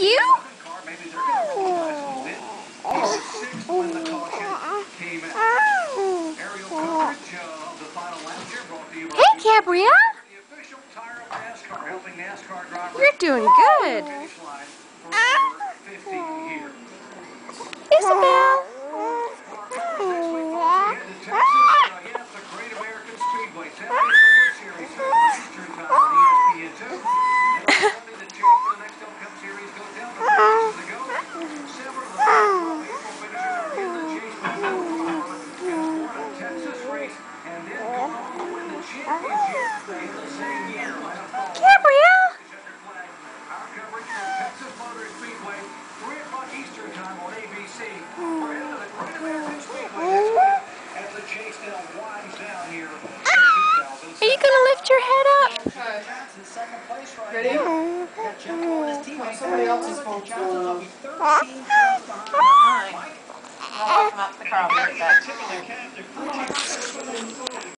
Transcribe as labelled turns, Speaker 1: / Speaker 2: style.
Speaker 1: you? Hey, Gabrielle. You're doing good. Isabel. Gabrielle. Are you gonna lift your head up?
Speaker 2: Ready? Somebody else's phone's going off.
Speaker 1: Mine. I'll come out to the car. I'll be right back.